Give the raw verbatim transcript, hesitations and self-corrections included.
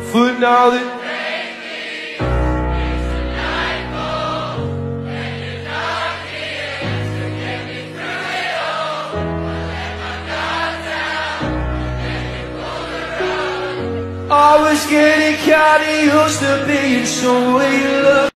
foot now that I was getting kinda used to being so way you love.